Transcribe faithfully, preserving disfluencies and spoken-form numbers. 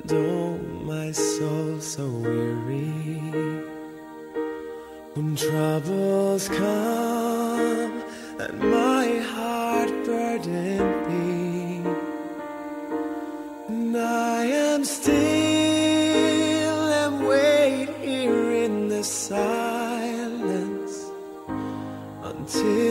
though my soul so weary, when troubles come and my heart burden be, and I am still and wait here in the silence until